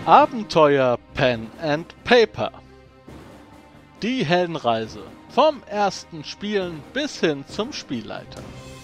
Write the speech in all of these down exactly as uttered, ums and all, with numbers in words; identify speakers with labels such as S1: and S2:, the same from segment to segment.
S1: Abenteuer Pen and Paper. Die Heldenreise vom ersten Spielen bis hin zum Spielleiter.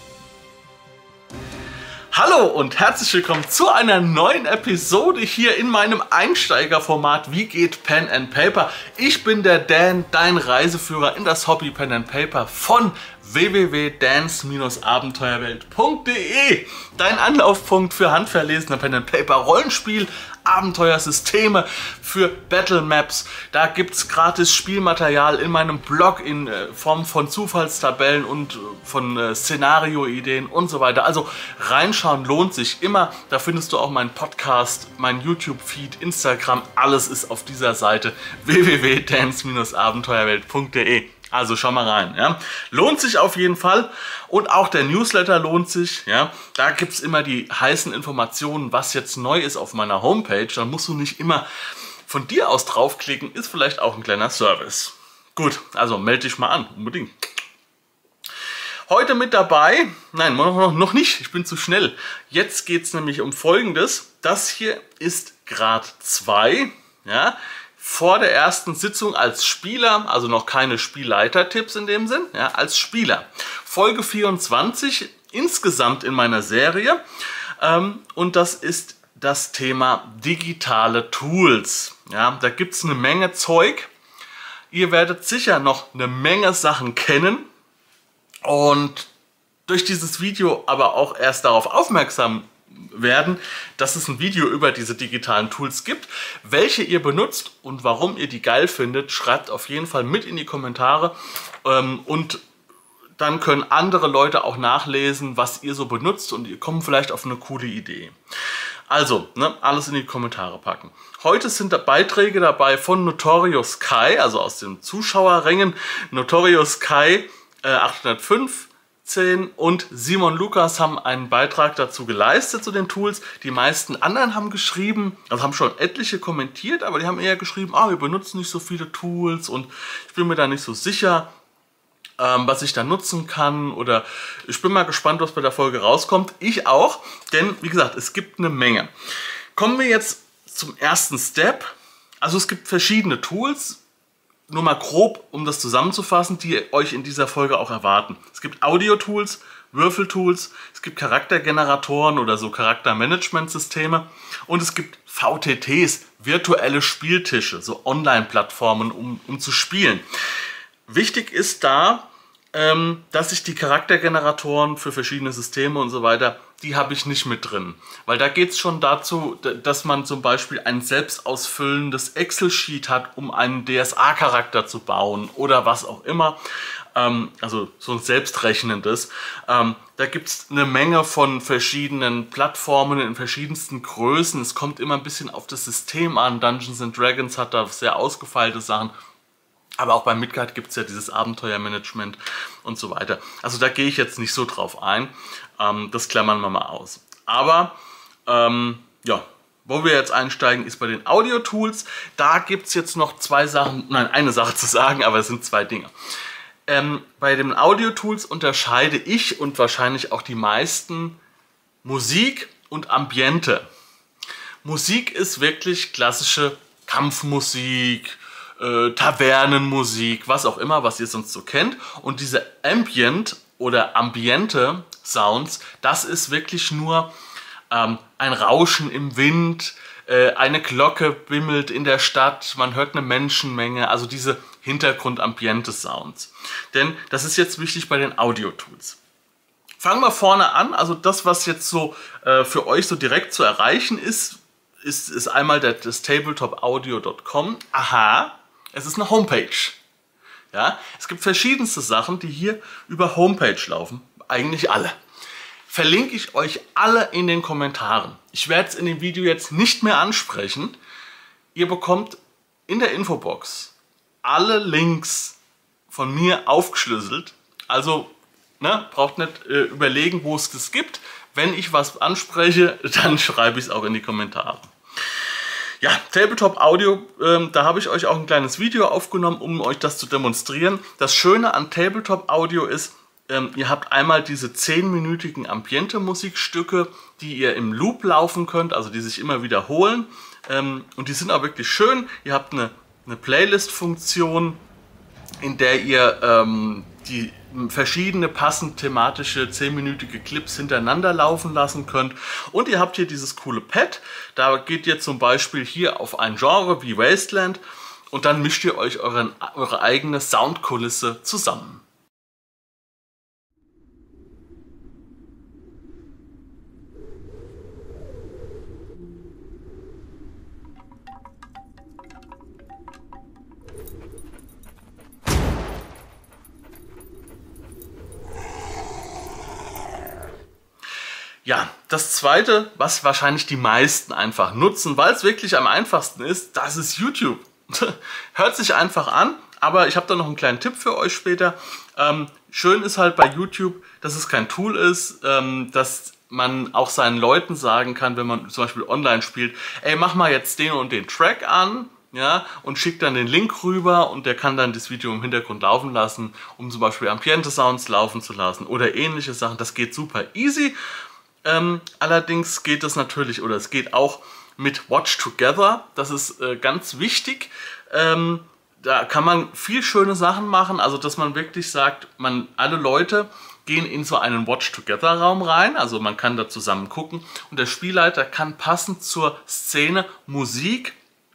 S2: Hallo und herzlich willkommen zu einer neuen Episode hier in meinem Einsteigerformat Wie geht Pen and Paper? Ich bin der Dan, dein Reiseführer in das Hobby Pen and Paper von w w w punkt dans abenteuerwelt punkt de. Dein Anlaufpunkt für handverlesene Pen and Paper Rollenspiel, Abenteuersysteme, für Battle Maps. Da gibt es gratis Spielmaterial in meinem Blog in äh, Form von Zufallstabellen und äh, von äh, Szenarioideen und so weiter. Also reinschauen lohnt sich immer. Da findest du auch meinen Podcast, meinen YouTube-Feed, Instagram. Alles ist auf dieser Seite w w w punkt dans abenteuerwelt punkt de. Also schau mal rein, ja. Lohnt sich auf jeden Fall und auch der Newsletter lohnt sich, ja. Da gibt es immer die heißen Informationen, was jetzt neu ist auf meiner Homepage. Dann musst du nicht immer von dir aus draufklicken, ist vielleicht auch ein kleiner Service. Gut, also melde dich mal an, unbedingt. Heute mit dabei, nein, noch, noch nicht, ich bin zu schnell. Jetzt geht es nämlich um Folgendes. Das hier ist Grad zwei, ja. Vor der ersten Sitzung als Spieler, also noch keine Spielleiter-Tipps in dem Sinn, ja, als Spieler. Folge vierundzwanzig insgesamt in meiner Serie ähm, und das ist das Thema digitale Tools. Ja, da gibt es eine Menge Zeug. Ihr werdet sicher noch eine Menge Sachen kennen und durch dieses Video aber auch erst darauf aufmerksam werden, dass es ein Video über diese digitalen Tools gibt. Welche ihr benutzt und warum ihr die geil findet, schreibt auf jeden Fall mit in die Kommentare ähm, und dann können andere Leute auch nachlesen, was ihr so benutzt und ihr kommt vielleicht auf eine coole Idee. Also, ne, alles in die Kommentare packen. Heute sind da Beiträge dabei von Notorious Kai, also aus den Zuschauerrängen. Notorious Kai äh, achthundertfünf und Simon Lukas haben einen Beitrag dazu geleistet zu den Tools. Die meisten anderen haben geschrieben, also haben schon etliche kommentiert, aber die haben eher geschrieben, ah, wir benutzen nicht so viele Tools und ich bin mir da nicht so sicher, ähm, was ich da nutzen kann, oder ich bin mal gespannt, was bei der Folge rauskommt. Ich auch, denn wie gesagt, es gibt eine Menge. Kommen wir jetzt zum ersten Step. Also es gibt verschiedene Tools, nur mal grob, um das zusammenzufassen, die euch in dieser Folge auch erwarten. Es gibt Audio-Tools, Würfeltools, es gibt Charaktergeneratoren oder so Charaktermanagementsysteme und es gibt V T Ts, virtuelle Spieltische, so Online-Plattformen, um, um zu spielen. Wichtig ist da, ähm, dass ich die Charaktergeneratoren für verschiedene Systeme und so weiter, die habe ich nicht mit drin. Weil da geht es schon dazu, dass man zum Beispiel ein selbst ausfüllendes Excel-Sheet hat, um einen D S A-Charakter zu bauen oder was auch immer. Ähm, also so ein selbstrechnendes. Ähm, da gibt es eine Menge von verschiedenen Plattformen in verschiedensten Größen. Es kommt immer ein bisschen auf das System an. Dungeons and Dragons hat da sehr ausgefeilte Sachen. Aber auch bei Midgard gibt es ja dieses Abenteuermanagement und so weiter. Also da gehe ich jetzt nicht so drauf ein. Ähm, das klammern wir mal aus. Aber ähm, ja, wo wir jetzt einsteigen, ist bei den Audio-Tools. Da gibt es jetzt noch zwei Sachen, nein, eine Sache zu sagen, aber es sind zwei Dinge. Ähm, bei den Audio-Tools unterscheide ich und wahrscheinlich auch die meisten Musik und Ambiente. Musik ist wirklich klassische Kampfmusik, Äh, Tavernenmusik, was auch immer, was ihr sonst so kennt. Und diese Ambient oder Ambiente Sounds, das ist wirklich nur ähm, ein Rauschen im Wind, äh, eine Glocke bimmelt in der Stadt, man hört eine Menschenmenge, also diese Hintergrund-Ambiente Sounds. Denn das ist jetzt wichtig bei den Audio-Tools. Fangen wir vorne an, also das, was jetzt so äh, für euch so direkt zu erreichen ist, ist, ist einmal der, das tabletop audio punkt com. Aha, es ist eine Homepage. Ja, es gibt verschiedenste Sachen, die hier über Homepage laufen. Eigentlich alle. Verlinke ich euch alle in den Kommentaren. Ich werde es in dem Video jetzt nicht mehr ansprechen. Ihr bekommt in der Infobox alle Links von mir aufgeschlüsselt. Also ne, braucht nicht äh, überlegen, wo es das gibt. Wenn ich was anspreche, dann schreibe ich es auch in die Kommentare. Ja, Tabletop Audio, ähm, da habe ich euch auch ein kleines Video aufgenommen, um euch das zu demonstrieren. Das Schöne an Tabletop Audio ist, Ähm, ihr habt einmal diese zehnminütigen Ambiente-Musikstücke, die ihr im Loop laufen könnt, also die sich immer wiederholen. Ähm, und die sind auch wirklich schön. Ihr habt eine, eine Playlist-Funktion, in der ihr ähm, die verschiedene passend thematische zehnminütige Clips hintereinander laufen lassen könnt. Und ihr habt hier dieses coole Pad. Da geht ihr zum Beispiel hier auf ein Genre wie Wasteland und dann mischt ihr euch euren, eure eigene Soundkulisse zusammen. Ja, das zweite, was wahrscheinlich die meisten einfach nutzen, weil es wirklich am einfachsten ist, das ist YouTube. Hört sich einfach an, aber ich habe da noch einen kleinen Tipp für euch später. Ähm, schön ist halt bei YouTube, dass es kein Tool ist, ähm, dass man auch seinen Leuten sagen kann, wenn man zum Beispiel online spielt, ey, mach mal jetzt den und den Track an. Ja, und schickt dann den Link rüber und der kann dann das Video im Hintergrund laufen lassen, um zum Beispiel Ambiente-Sounds laufen zu lassen oder ähnliche Sachen. Das geht super easy. Ähm, allerdings geht es natürlich, oder es geht auch mit Watch Together. Das ist äh, ganz wichtig. Ähm, da kann man viel schöne Sachen machen, also dass man wirklich sagt, man alle Leute gehen in so einen Watch Together Raum rein, also man kann da zusammen gucken und der Spielleiter kann passend zur Szene Musik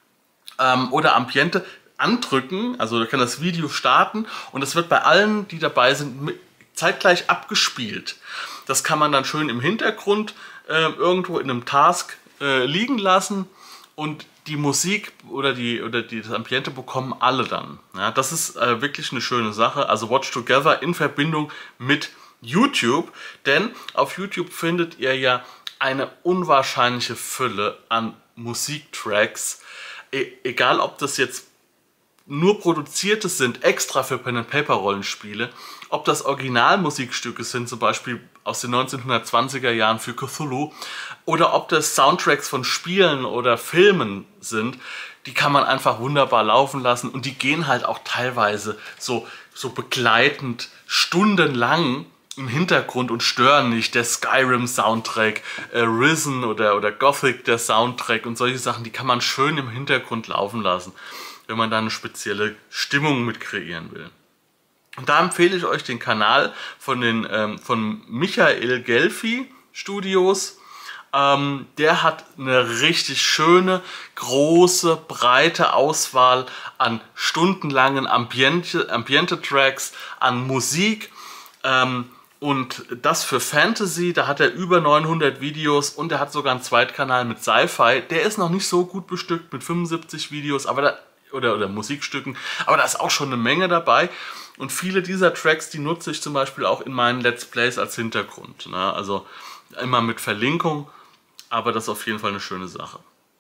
S2: ähm, oder Ambiente andrücken, also er kann das Video starten und es wird bei allen, die dabei sind, mit, zeitgleich abgespielt. Das kann man dann schön im Hintergrund äh, irgendwo in einem Task äh, liegen lassen und die Musik oder, die, oder die, das Ambiente bekommen alle dann. Ja, das ist äh, wirklich eine schöne Sache. Also Watch Together in Verbindung mit YouTube, denn auf YouTube findet ihr ja eine unwahrscheinliche Fülle an Musiktracks. E egal ob das jetzt nur produzierte sind, extra für Pen-and-Paper-Rollenspiele, ob das Originalmusikstücke sind, zum Beispiel aus den neunzehnhundertzwanziger Jahren für Cthulhu, oder ob das Soundtracks von Spielen oder Filmen sind, die kann man einfach wunderbar laufen lassen und die gehen halt auch teilweise so, so begleitend stundenlang im Hintergrund und stören nicht. Der Skyrim-Soundtrack, äh, Risen oder, oder Gothic, der Soundtrack und solche Sachen, die kann man schön im Hintergrund laufen lassen, wenn man da eine spezielle Stimmung mit kreieren will. Und da empfehle ich euch den Kanal von, den, ähm, von Michael Gelfi Studios. Ähm, der hat eine richtig schöne, große, breite Auswahl an stundenlangen Ambiente, Ambiente-Tracks, an Musik. Ähm, und das für Fantasy, da hat er über neunhundert Videos und er hat sogar einen Zweitkanal mit Sci-Fi. Der ist noch nicht so gut bestückt mit fünfundsiebzig Videos, aber da Oder, oder Musikstücken, aber da ist auch schon eine Menge dabei und viele dieser Tracks, die nutze ich zum Beispiel auch in meinen Let's Plays als Hintergrund, ne? Also immer mit Verlinkung, aber das ist auf jeden Fall eine schöne Sache.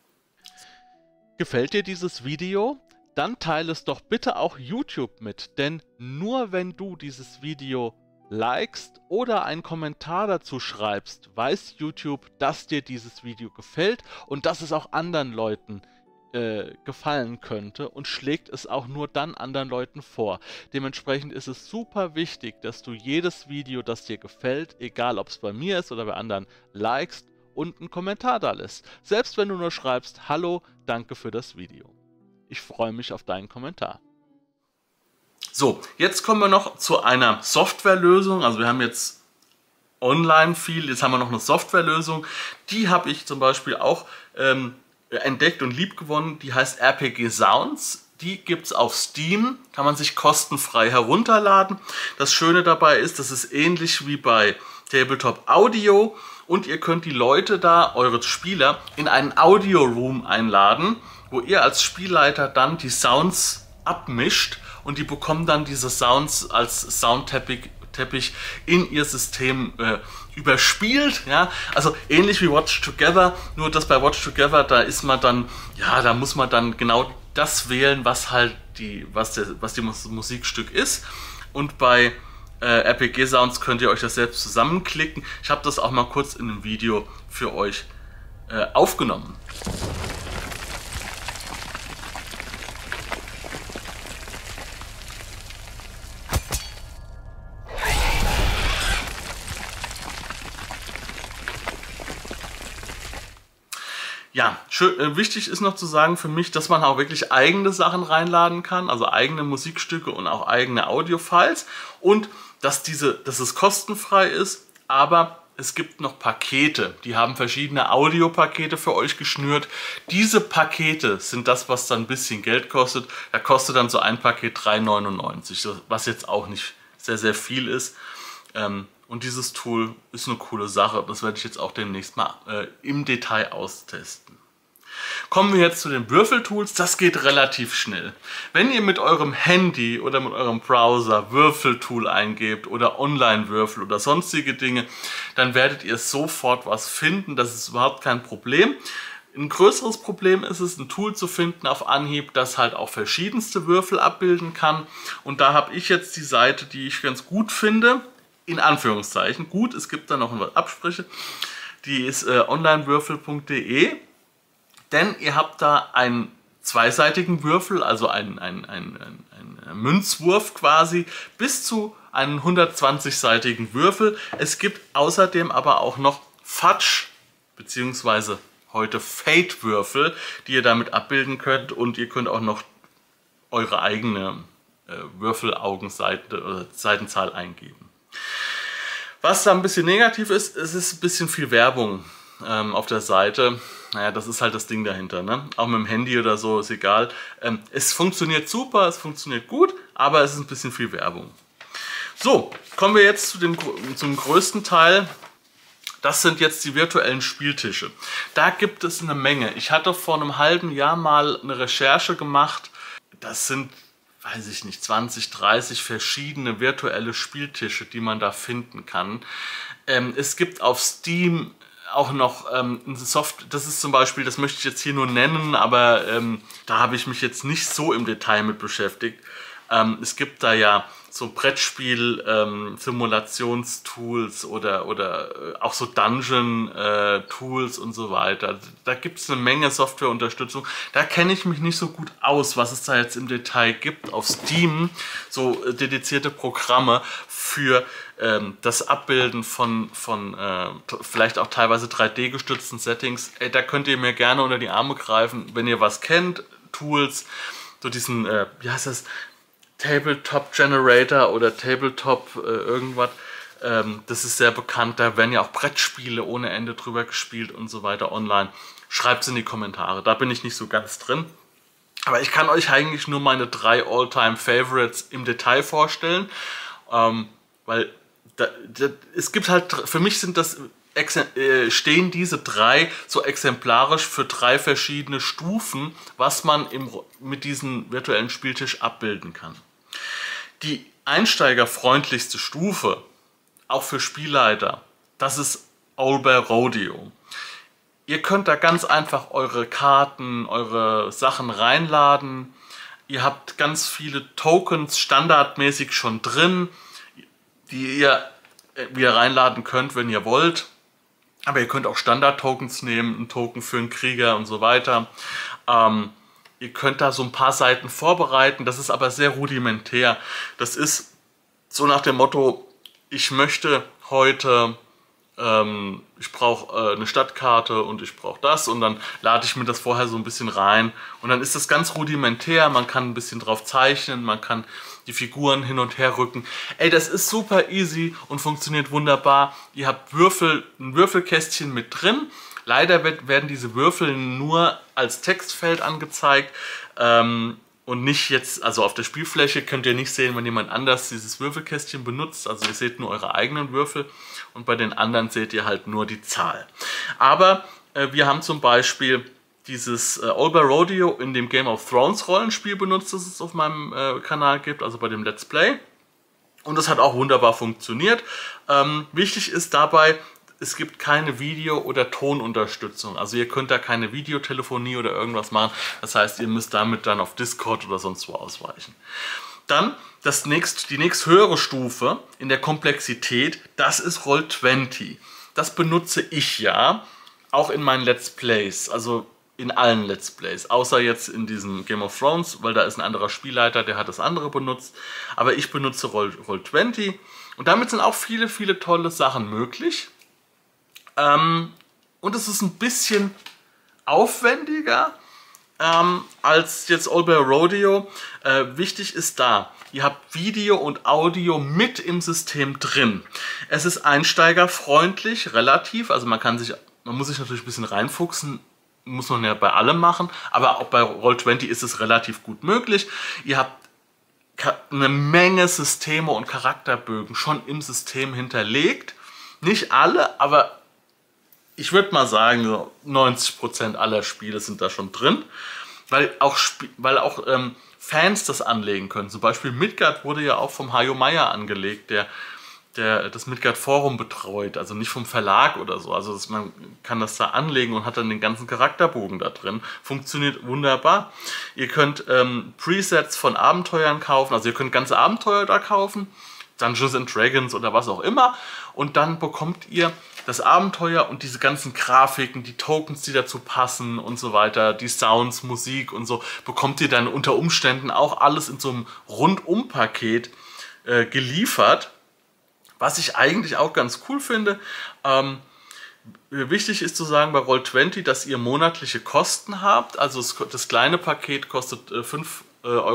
S1: Gefällt dir dieses Video? Dann teile es doch bitte auch YouTube mit, denn nur wenn du dieses Video likest oder einen Kommentar dazu schreibst, weiß YouTube, dass dir dieses Video gefällt und dass es auch anderen Leuten Äh, gefallen könnte und schlägt es auch nur dann anderen Leuten vor. Dementsprechend ist es super wichtig, dass du jedes Video, das dir gefällt, egal ob es bei mir ist oder bei anderen, likest und einen Kommentar da lässt. Selbst wenn du nur schreibst, hallo, danke für das Video. Ich freue mich auf deinen Kommentar.
S2: So, jetzt kommen wir noch zu einer Softwarelösung. Also wir haben jetzt online viel, jetzt haben wir noch eine Softwarelösung. Die habe ich zum Beispiel auch ähm, entdeckt und liebgewonnen, die heißt R P G Sounds. Die gibt es auf Steam, kann man sich kostenfrei herunterladen. Das Schöne dabei ist, das ist ähnlich wie bei Tabletop Audio und ihr könnt die Leute da, eure Spieler, in einen Audio Room einladen, wo ihr als Spielleiter dann die Sounds abmischt und die bekommen dann diese Sounds als Soundteppich Teppich in ihr System äh, überspielt, ja, also ähnlich wie Watch Together, nur dass bei Watch Together, da ist man dann, ja, da muss man dann genau das wählen, was halt die, was der, was die Musikstück ist und bei äh, R P G Sounds könnt ihr euch das selbst zusammenklicken. Ich habe das auch mal kurz in einem Video für euch äh, aufgenommen. Ja, schön, äh, wichtig ist noch zu sagen für mich, dass man auch wirklich eigene Sachen reinladen kann, also eigene Musikstücke und auch eigene Audiofiles und dass, diese, dass es kostenfrei ist, aber es gibt noch Pakete, die haben verschiedene Audiopakete für euch geschnürt. Diese Pakete sind das, was dann ein bisschen Geld kostet. Da kostet dann so ein Paket drei neunundneunzig, was jetzt auch nicht sehr, sehr viel ist. Ähm, Und dieses Tool ist eine coole Sache. Das werde ich jetzt auch demnächst mal äh, im Detail austesten. Kommen wir jetzt zu den Würfeltools. Das geht relativ schnell. Wenn ihr mit eurem Handy oder mit eurem Browser Würfeltool eingebt oder Online-Würfel oder sonstige Dinge, dann werdet ihr sofort was finden. Das ist überhaupt kein Problem. Ein größeres Problem ist es, ein Tool zu finden auf Anhieb, das halt auch verschiedenste Würfel abbilden kann. Und da habe ich jetzt die Seite, die ich ganz gut finde. In Anführungszeichen. Gut, es gibt da noch eine Absprache. Die ist äh, onlinewürfel punkt de. Denn ihr habt da einen zweiseitigen Würfel, also einen, einen, einen, einen, einen Münzwurf quasi, bis zu einen hundertzwanzig-seitigen Würfel. Es gibt außerdem aber auch noch Fudge, beziehungsweise heute Fate-Würfel, die ihr damit abbilden könnt. Und ihr könnt auch noch eure eigene äh, Würfelaugenseite oder Seitenzahl eingeben. Was da ein bisschen negativ ist, es ist ein bisschen viel Werbung ähm, auf der Seite. Naja, das ist halt das Ding dahinter, ne? Auch mit dem Handy oder so, ist egal. Ähm, es funktioniert super, es funktioniert gut, aber es ist ein bisschen viel Werbung. So, kommen wir jetzt zu dem, zum größten Teil. Das sind jetzt die virtuellen Spieltische. Da gibt es eine Menge. Ich hatte vor einem halben Jahr mal eine Recherche gemacht. Das sind, weiß ich nicht, zwanzig, dreißig verschiedene virtuelle Spieltische, die man da finden kann. Ähm, es gibt auf Steam auch noch ähm, eine Software, das ist zum Beispiel, das möchte ich jetzt hier nur nennen, aber ähm, da habe ich mich jetzt nicht so im Detail mit beschäftigt. Ähm, es gibt da ja so Brettspiel-Simulationstools ähm, oder, oder äh, auch so Dungeon-Tools äh, und so weiter. Da gibt es eine Menge Softwareunterstützung. Da kenne ich mich nicht so gut aus, was es da jetzt im Detail gibt. Auf Steam so äh, dedizierte Programme für ähm, das Abbilden von, von äh, vielleicht auch teilweise drei D gestützten Settings. Ey, da könnt ihr mir gerne unter die Arme greifen, wenn ihr was kennt. Tools, so diesen, äh, wie heißt das? Tabletop Generator oder Tabletop äh, irgendwas. Ähm, das ist sehr bekannt. Da werden ja auch Brettspiele ohne Ende drüber gespielt und so weiter online. Schreibt es in die Kommentare. Da bin ich nicht so ganz drin. Aber ich kann euch eigentlich nur meine drei All-Time-Favorites im Detail vorstellen. Ähm, weil da, da, es gibt halt, für mich sind das stehen diese drei so exemplarisch für drei verschiedene Stufen, was man im, mit diesem virtuellen Spieltisch abbilden kann. Die einsteigerfreundlichste Stufe, auch für Spielleiter, das ist Owlbear Rodeo. Ihr könnt da ganz einfach eure Karten, eure Sachen reinladen. Ihr habt ganz viele Tokens standardmäßig schon drin, die ihr wieder reinladen könnt, wenn ihr wollt. Aber ihr könnt auch Standard-Tokens nehmen, einen Token für einen Krieger und so weiter. Ähm, ihr könnt da so ein paar Seiten vorbereiten, das ist aber sehr rudimentär. Das ist so nach dem Motto, ich möchte heute, ähm, ich brauche äh, eine Stadtkarte und ich brauche das und dann lade ich mir das vorher so ein bisschen rein. Und dann ist das ganz rudimentär, man kann ein bisschen drauf zeichnen, man kann die Figuren hin und her rücken. Ey, das ist super easy und funktioniert wunderbar. Ihr habt Würfel, ein Würfelkästchen mit drin. Leider wird, werden diese Würfel nur als Textfeld angezeigt ähm, und nicht jetzt, also auf der Spielfläche könnt ihr nicht sehen, wenn jemand anders dieses Würfelkästchen benutzt. Also ihr seht nur eure eigenen Würfel und bei den anderen seht ihr halt nur die Zahl. Aber äh, wir haben zum Beispiel dieses äh, Owlbear Rodeo in dem Game of Thrones Rollenspiel benutzt, das es auf meinem äh, Kanal gibt, also bei dem Let's Play. Und das hat auch wunderbar funktioniert. Ähm, wichtig ist dabei, es gibt keine Video- oder Tonunterstützung. Also ihr könnt da keine Videotelefonie oder irgendwas machen. Das heißt, ihr müsst damit dann auf Discord oder sonst wo ausweichen. Dann das nächst, die nächst höhere Stufe in der Komplexität, das ist Roll zwanzig. Das benutze ich ja auch in meinen Let's Plays. Also in allen Let's Plays, außer jetzt in diesem Game of Thrones, weil da ist ein anderer Spielleiter, der hat das andere benutzt. Aber ich benutze Roll zwanzig und damit sind auch viele, viele tolle Sachen möglich. Ähm, und es ist ein bisschen aufwendiger ähm, als jetzt Old Bear Rodeo. Äh, wichtig ist da, ihr habt Video und Audio mit im System drin. Es ist einsteigerfreundlich, relativ, also man kann sich, man muss sich natürlich ein bisschen reinfuchsen, muss man ja bei allem machen, aber auch bei Roll zwanzig ist es relativ gut möglich. Ihr habt eine Menge Systeme und Charakterbögen schon im System hinterlegt. Nicht alle, aber ich würde mal sagen, so neunzig Prozent aller Spiele sind da schon drin, weil auch, weil auch ähm, Fans das anlegen können. Zum Beispiel Midgard wurde ja auch vom Hajo Meyer angelegt, der, der das Midgard Forum betreut, also nicht vom Verlag oder so. Also das, man kann das da anlegen und hat dann den ganzen Charakterbogen da drin. Funktioniert wunderbar. Ihr könnt ähm, Presets von Abenteuern kaufen, also ihr könnt ganze Abenteuer da kaufen, Dungeons and Dragons oder was auch immer, und dann bekommt ihr das Abenteuer und diese ganzen Grafiken, die Tokens, die dazu passen und so weiter, die Sounds, Musik und so, bekommt ihr dann unter Umständen auch alles in so einem Rundum-Paket äh, geliefert, was ich eigentlich auch ganz cool finde. Ähm, wichtig ist zu sagen bei Roll zwanzig, dass ihr monatliche Kosten habt, also das, das kleine Paket kostet äh, fünf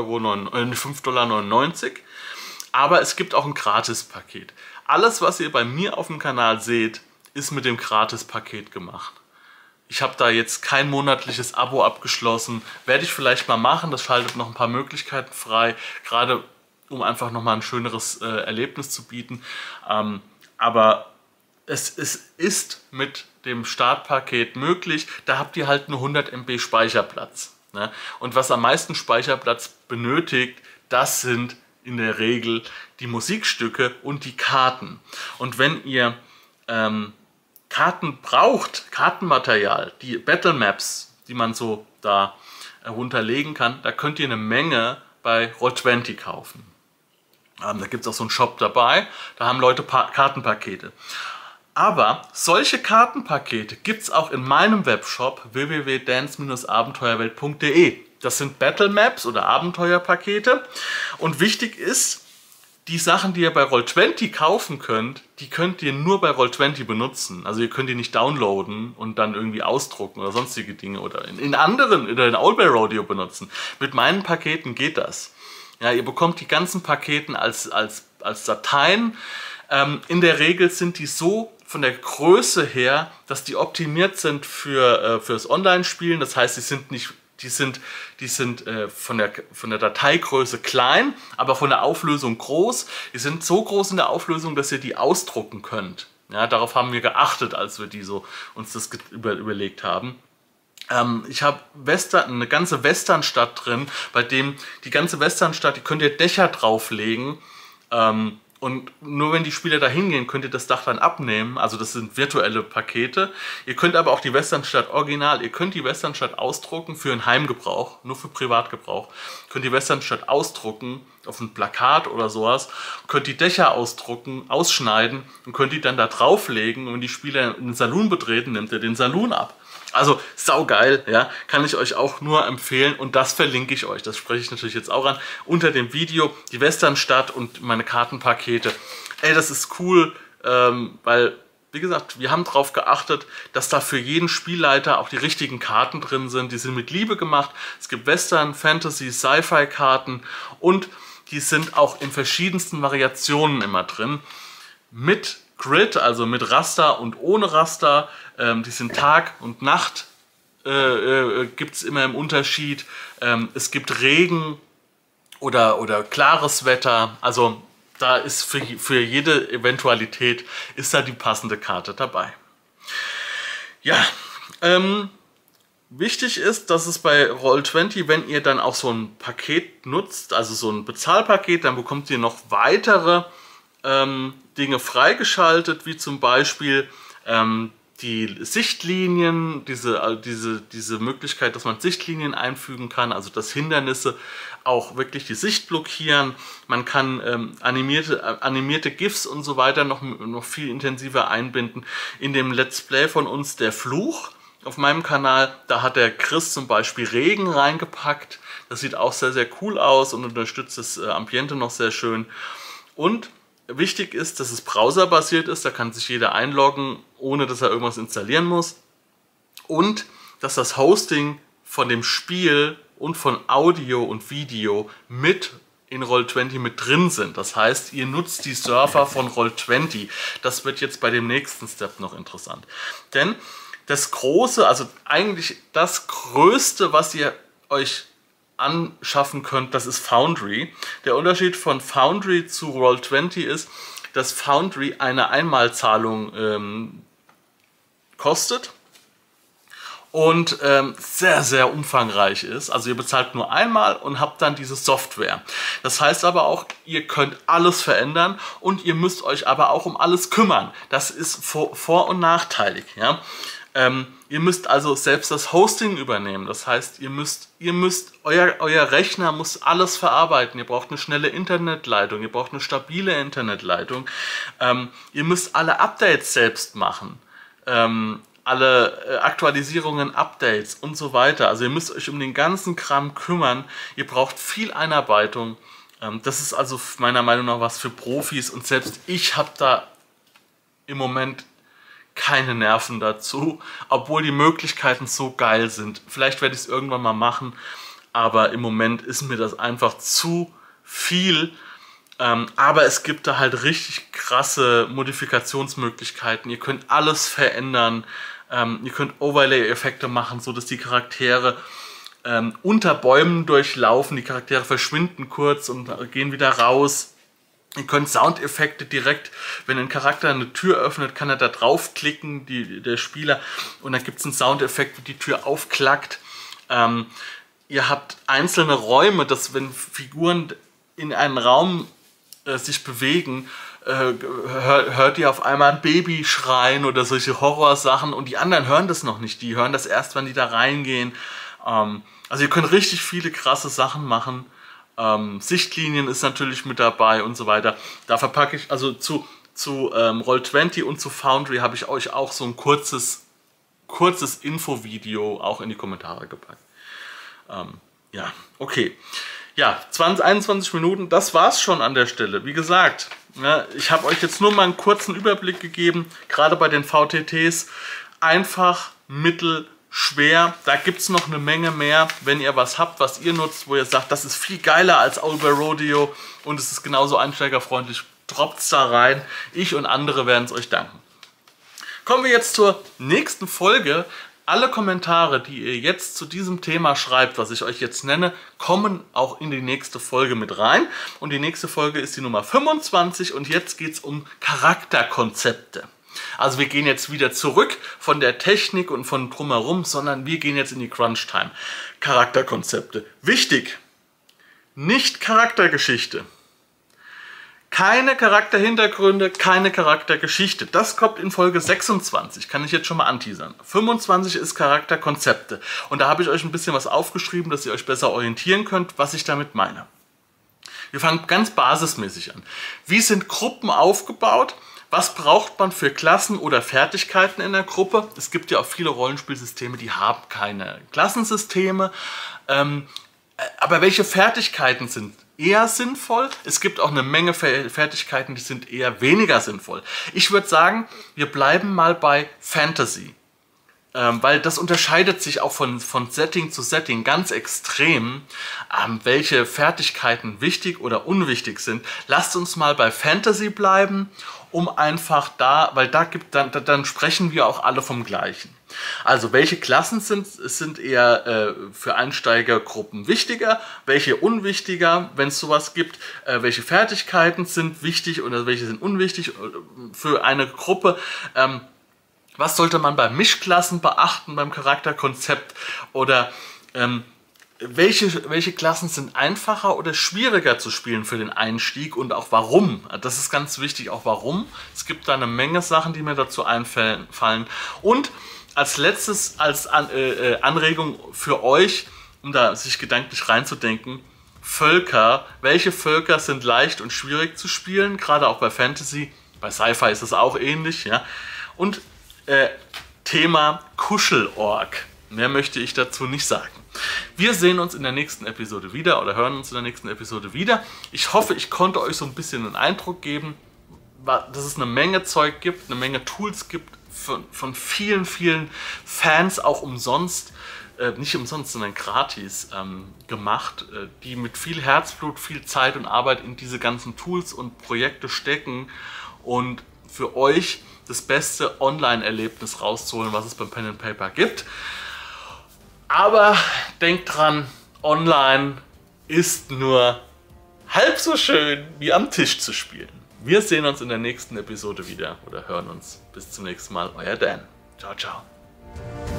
S2: Dollar neunundneunzig, aber es gibt auch ein Gratis-Paket. Alles, was ihr bei mir auf dem Kanal seht, ist mit dem Gratis-Paket gemacht. Ich habe da jetzt kein monatliches Abo abgeschlossen. Werde ich vielleicht mal machen. Das schaltet noch ein paar Möglichkeiten frei. Gerade um einfach nochmal ein schöneres äh, Erlebnis zu bieten. Ähm, aber es, es ist mit dem Startpaket möglich. Da habt ihr halt nur hundert Megabyte Speicherplatz. Ne? Und was am meisten Speicherplatz benötigt, das sind in der Regel die Musikstücke und die Karten. Und wenn ihr ähm, Karten braucht, Kartenmaterial, die Battle Maps, die man so da herunterlegen kann, da könnt ihr eine Menge bei Roll zwanzig kaufen. Ähm, da gibt es auch so einen Shop dabei, da haben Leute pa Kartenpakete. Aber solche Kartenpakete gibt es auch in meinem Webshop w w w punkt dance Bindestrich abenteuerwelt punkt de. Das sind Battle Maps oder Abenteuerpakete. Und wichtig ist, die Sachen, die ihr bei Roll zwanzig kaufen könnt, die könnt ihr nur bei Roll zwanzig benutzen. Also ihr könnt die nicht downloaden und dann irgendwie ausdrucken oder sonstige Dinge oder in, in anderen, oder in Old Bear Rodeo benutzen. Mit meinen Paketen geht das. Ja, ihr bekommt die ganzen Paketen als, als, als Dateien. Ähm, in der Regel sind die so von der Größe her, dass die optimiert sind für, äh, fürs Online-Spielen. Das heißt, sie sind nicht Die sind, die sind äh, von, der, von der Dateigröße klein, aber von der Auflösung groß. Die sind so groß in der Auflösung, dass ihr die ausdrucken könnt. Ja, darauf haben wir geachtet, als wir die so, uns das über, überlegt haben. Ähm, ich habe Western, eine ganze Westernstadt drin, bei dem die ganze Westernstadt, die könnt ihr Dächer drauflegen. Ähm, Und nur wenn die Spieler da hingehen, könnt ihr das Dach dann abnehmen. Also das sind virtuelle Pakete. Ihr könnt aber auch die Westernstadt original, ihr könnt die Westernstadt ausdrucken für einen Heimgebrauch, nur für Privatgebrauch. Ihr könnt die Westernstadt ausdrucken auf ein Plakat oder sowas. Könnt die Dächer ausdrucken, ausschneiden und könnt die dann da drauflegen. Und wenn die Spieler einen Saloon betreten, nimmt ihr den Saloon ab. Also saugeil, ja, kann ich euch auch nur empfehlen und das verlinke ich euch, das spreche ich natürlich jetzt auch an, unter dem Video, die Westernstadt und meine Kartenpakete. Ey, das ist cool, ähm, weil, wie gesagt, wir haben darauf geachtet, dass da für jeden Spielleiter auch die richtigen Karten drin sind, die sind mit Liebe gemacht. Es gibt Western, Fantasy, Sci-Fi-Karten und die sind auch in verschiedensten Variationen immer drin, mit Grid, also mit Raster und ohne Raster. Ähm, die sind Tag und Nacht, äh, äh, gibt es immer im Unterschied. Ähm, es gibt Regen oder, oder klares Wetter. Also da ist für, für jede Eventualität ist da die passende Karte dabei. Ja, ähm, wichtig ist, dass es bei Roll zwanzig, wenn ihr dann auch so ein Paket nutzt, also so ein Bezahlpaket, dann bekommt ihr noch weitere ähm, Dinge freigeschaltet, wie zum Beispiel ähm, die Sichtlinien, diese, diese, diese Möglichkeit, dass man Sichtlinien einfügen kann, also dass Hindernisse auch wirklich die Sicht blockieren. Man kann ähm, animierte, äh, animierte GIFs und so weiter noch, noch viel intensiver einbinden. In dem Let's Play von uns, der Fluch, auf meinem Kanal, da hat der Chris zum Beispiel Regen reingepackt. Das sieht auch sehr, sehr cool aus und unterstützt das äh, Ambiente noch sehr schön. Und wichtig ist, dass es browserbasiert ist, da kann sich jeder einloggen, ohne dass er irgendwas installieren muss. Und dass das Hosting von dem Spiel und von Audio und Video mit in Roll zwanzig mit drin sind. Das heißt, ihr nutzt die Server von Roll zwanzig. Das wird jetzt bei dem nächsten Step noch interessant. Denn das Große, also eigentlich das Größte, was ihr euch anschaffen könnt, das ist Foundry. Der Unterschied von Foundry zu Roll zwanzig ist, dass Foundry eine Einmalzahlung ähm, kostet und ähm, sehr, sehr umfangreich ist. Also ihr bezahlt nur einmal und habt dann diese Software. Das heißt aber auch, ihr könnt alles verändern und ihr müsst euch aber auch um alles kümmern. Das ist vor-, vor und nachteilig. Ja? Ähm, ihr müsst also selbst das Hosting übernehmen. Das heißt, ihr müsst, ihr müsst, euer, euer Rechner muss alles verarbeiten. Ihr braucht eine schnelle Internetleitung, ihr braucht eine stabile Internetleitung. Ähm, ihr müsst alle Updates selbst machen. Ähm, alle äh, Aktualisierungen, Updates und so weiter. Also ihr müsst euch um den ganzen Kram kümmern. Ihr braucht viel Einarbeitung. Ähm, das ist also meiner Meinung nach was für Profis und selbst ich habe da im Moment keine Nerven dazu, obwohl die Möglichkeiten so geil sind. Vielleicht werde ich es irgendwann mal machen, aber im Moment ist mir das einfach zu viel. Ähm, aber es gibt da halt richtig krasse Modifikationsmöglichkeiten. Ihr könnt alles verändern. Ähm, ihr könnt Overlay-Effekte machen, sodass die Charaktere ähm, unter Bäumen durchlaufen. Die Charaktere verschwinden kurz und gehen wieder raus. Ihr könnt Soundeffekte direkt, wenn ein Charakter eine Tür öffnet, kann er da draufklicken, die, der Spieler, und dann gibt es einen Soundeffekt, wie die Tür aufklackt. Ähm, ihr habt einzelne Räume, dass wenn Figuren in einen Raum äh, sich bewegen, äh, hör, hört ihr auf einmal ein Baby schreien oder solche Horrorsachen und die anderen hören das noch nicht. Die hören das erst, wenn die da reingehen. Ähm, also ihr könnt richtig viele krasse Sachen machen. Ähm, Sichtlinien ist natürlich mit dabei und so weiter. Da verpacke ich, also zu, zu ähm, Roll zwanzig und zu Foundry habe ich euch auch so ein kurzes, kurzes Infovideo auch in die Kommentare gepackt. Ähm, ja, okay. Ja, zwanzig, einundzwanzig Minuten, das war's schon an der Stelle. Wie gesagt, ne, ich habe euch jetzt nur mal einen kurzen Überblick gegeben, gerade bei den V T Ts. Einfach, mittel, schwer. Da gibt es noch eine Menge mehr, wenn ihr was habt, was ihr nutzt, wo ihr sagt, das ist viel geiler als Owlbear Rodeo und es ist genauso einsteigerfreundlich. Droppt es da rein. Ich und andere werden es euch danken. Kommen wir jetzt zur nächsten Folge. Alle Kommentare, die ihr jetzt zu diesem Thema schreibt, was ich euch jetzt nenne, kommen auch in die nächste Folge mit rein. Und die nächste Folge ist die Nummer fünfundzwanzig und jetzt geht es um Charakterkonzepte. Also wir gehen jetzt wieder zurück von der Technik und von drumherum, sondern wir gehen jetzt in die Crunch-Time. Charakterkonzepte. Wichtig, nicht Charaktergeschichte. Keine Charakterhintergründe, keine Charaktergeschichte. Das kommt in Folge sechsundzwanzig, kann ich jetzt schon mal anteasern. fünfundzwanzig ist Charakterkonzepte. Und da habe ich euch ein bisschen was aufgeschrieben, dass ihr euch besser orientieren könnt, was ich damit meine. Wir fangen ganz basismäßig an. Wie sind Gruppen aufgebaut? Was braucht man für Klassen oder Fertigkeiten in der Gruppe? Es gibt ja auch viele Rollenspielsysteme, die haben keine Klassensysteme. Ähm, aber welche Fertigkeiten sind eher sinnvoll? Es gibt auch eine Menge Fertigkeiten, die sind eher weniger sinnvoll. Ich würde sagen, wir bleiben mal bei Fantasy. Ähm, weil das unterscheidet sich auch von, von Setting zu Setting ganz extrem, ähm, welche Fertigkeiten wichtig oder unwichtig sind. Lasst uns mal bei Fantasy bleiben, um einfach da, weil da gibt dann, dann sprechen wir auch alle vom Gleichen. Also welche Klassen sind, sind eher äh, für Einsteigergruppen wichtiger, welche unwichtiger, wenn es sowas gibt, äh, welche Fertigkeiten sind wichtig oder welche sind unwichtig für eine Gruppe. Ähm, Was sollte man bei Mischklassen beachten, beim Charakterkonzept? Oder ähm, welche, welche Klassen sind einfacher oder schwieriger zu spielen für den Einstieg und auch warum? Das ist ganz wichtig, auch warum. Es gibt da eine Menge Sachen, die mir dazu einfallen. Und als letztes, als An äh, Anregung für euch, um da sich gedanklich reinzudenken, Völker. Welche Völker sind leicht und schwierig zu spielen? Gerade auch bei Fantasy. Bei Sci-Fi ist es auch ähnlich. Ja? Und Äh, Thema Kuschelorg. Mehr möchte ich dazu nicht sagen. Wir sehen uns in der nächsten Episode wieder oder hören uns in der nächsten Episode wieder. Ich hoffe, ich konnte euch so ein bisschen einen Eindruck geben, dass es eine Menge Zeug gibt, eine Menge Tools gibt, von, von vielen, vielen Fans auch umsonst, äh, nicht umsonst, sondern gratis ähm, gemacht, äh, die mit viel Herzblut, viel Zeit und Arbeit in diese ganzen Tools und Projekte stecken und für euch das beste Online-Erlebnis rauszuholen, was es beim Pen and Paper gibt. Aber denkt dran, online ist nur halb so schön wie am Tisch zu spielen. Wir sehen uns in der nächsten Episode wieder oder hören uns. Bis zum nächsten Mal, euer Dan. Ciao, ciao.